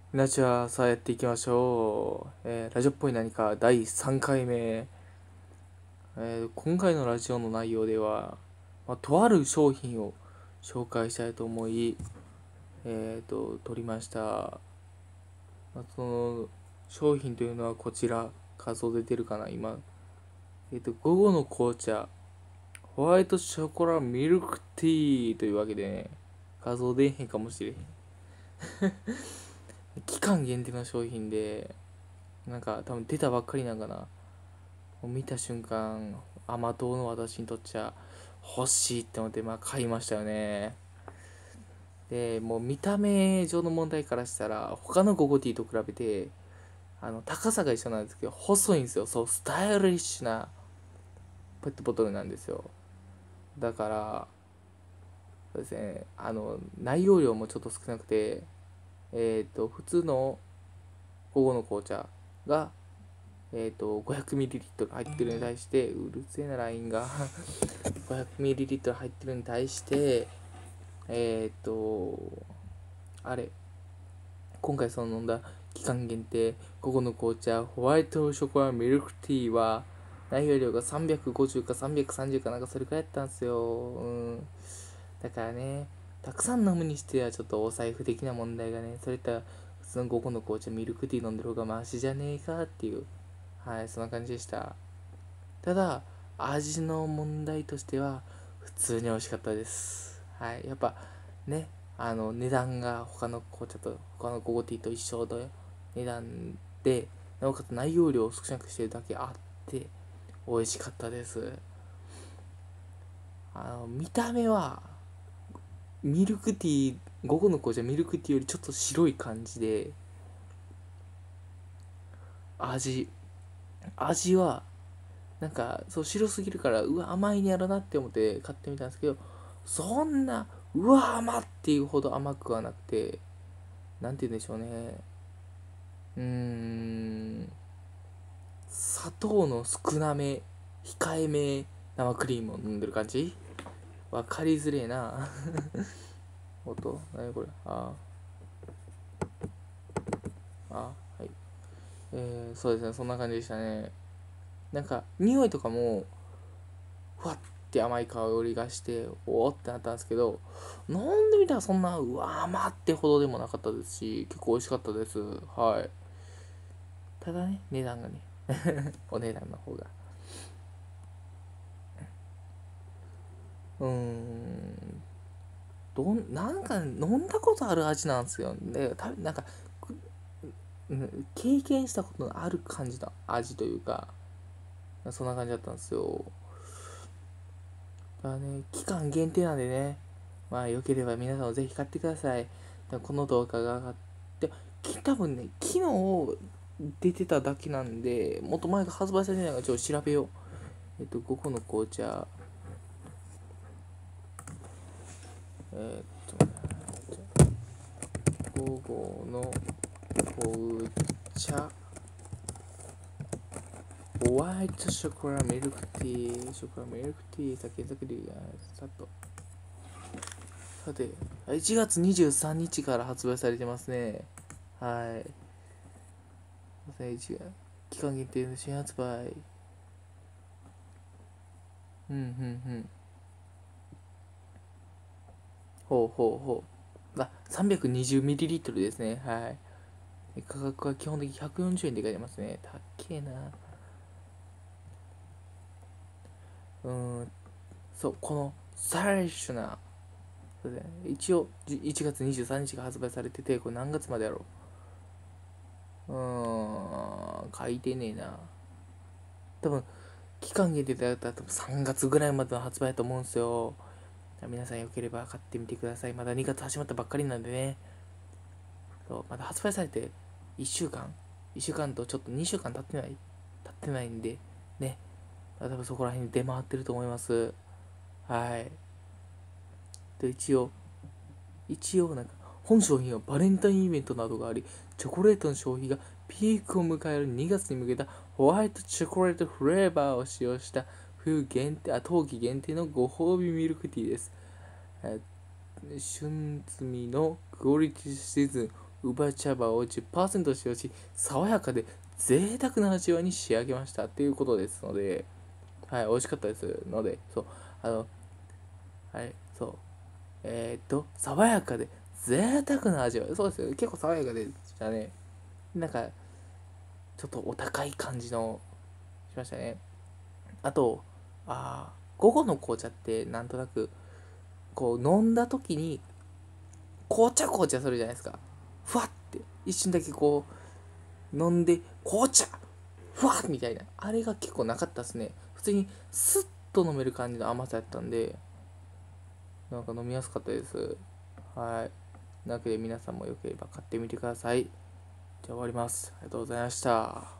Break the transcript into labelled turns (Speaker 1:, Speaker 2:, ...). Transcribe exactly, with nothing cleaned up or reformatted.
Speaker 1: ラジオはさあやっていきましょう。えーラジオっぽい何かだいさんかいめ、えー今回のラジオの内容では、まあ、とある商品を紹介したいと思い、えーと、撮りました。まあ、その商品というのはこちら、画像で出るかな、今。えーと、午後の紅茶、ホワイトショコラミルクティーというわけでね、画像出えへんかもしれへん。期間限定の商品で、なんか多分出たばっかりなんかな。見た瞬間、甘党の私にとっちゃ欲しいって思って、まあ買いましたよね。で、もう見た目上の問題からしたら、他のゴゴティーと比べて、あの、高さが一緒なんですけど、細いんですよ。そう、スタイリッシュなペットボトルなんですよ。だから、そうですね、あの、内容量もちょっと少なくて、えっ、と、普通の午後の紅茶が、えっ、と、ごひゃくミリリットル 入ってるのに対して、うるせえなラインがごひゃくミリリットル 入ってるのに対して、えっ、と、あれ、今回その飲んだ期間限定、午後の紅茶、ホワイトショコラミルクティーは、内容量がさんびゃくごじゅうかさんびゃくさんじゅうかなんかそれくらいやったんですよ。うん。だからね、たくさん飲むにしてはちょっとお財布的な問題がね、それと普通の午後の紅茶、ミルクティー飲んでる方がマシじゃねえかっていう、はい、そんな感じでした。ただ、味の問題としては、普通に美味しかったです。はい。やっぱ、ね、あの、値段が他の紅茶と、他のゴゴティーと一緒で、値段で、なおかつ内容量を少なくしてるだけあって、美味しかったです。あの、見た目は、ミルクティー、午後の紅茶ミルクティーよりちょっと白い感じで、味、味はなんかそう白すぎるからうわ甘いにやろなって思って買ってみたんですけど、そんなうわ甘っていうほど甘くはなくて、なんて言うんでしょうね、うーん、砂糖の少なめ控えめ生クリームを飲んでる感じ。わかりづれえな音何これ。あああ、はい。えー、そうですね、そんな感じでしたね。なんか匂いとかもふわって甘い香りがしておおってなったんですけど、飲んでみたらそんなうわ甘ってほどでもなかったですし、結構美味しかったです。はい。ただね、値段がねお値段の方がうーん、どんなんか飲んだことある味なんですよね。たなんか経験したことのある感じの味というか、そんな感じだったんですよ。だからね、期間限定なんでね、まあ、よければ皆さんもぜひ買ってください。この動画が上がって、多分ね、昨日出てただけなんで、もっと前が発売されてないのかちょっと調べよう。えっと、午後の紅茶、えっと、午後の紅茶、ホワイトショコラミルクティー、ショコラミルクティー、酒作りが、さと。さて、いちがつにじゅうさんにちから発売されてますね。はい。期間限定の新発売。うんうんうん。ほうほうほう。あ、さんびゃくにじゅうミリリットル ですね。はい。価格は基本的にひゃくよんじゅうえんで書いてますね。たっけえな。うーん、そう、このスタイリッシュな、そうですね、一応いちがつにじゅうさんにちが発売されてて、これ何月までやろう。うーん、書いてねえな。多分、期間限定だったら多分さんがつぐらいまでの発売だと思うんですよ。皆さんよければ買ってみてください。まだにがつ始まったばっかりなんでね。そうまだ発売されていっしゅうかん ?いっ 週間とちょっとにしゅうかん経ってない経ってないんでね、多分そこら辺に出回ってると思います。はい。で一応一応なんか本商品はバレンタインイベントなどがあり、チョコレートの消費がピークを迎えるにがつに向けたホワイトチョコレートフレーバーを使用した冬限定あ冬季限定のご褒美ミルクティーです。え春摘みのクオリティシーズン奪茶葉を じゅっパーセント 使用し、爽やかで贅沢な味わいに仕上げましたっていうことですので、はい、美味しかったですので、そう、あの、はい、そう、えー、っと、爽やかで贅沢な味わい、そうですよ、結構爽やかでしたね。なんか、ちょっとお高い感じの、しましたね。あと、あ午後の紅茶ってなんとなく、こう、飲んだ時に、紅茶紅茶するじゃないですか。ふわって一瞬だけこう飲んで紅茶ふわっみたいな、あれが結構なかったですね。普通にスッと飲める感じの甘さやったんで、なんか飲みやすかったです。はい。なわけで皆さんもよければ買ってみてください。じゃあ終わります。ありがとうございました。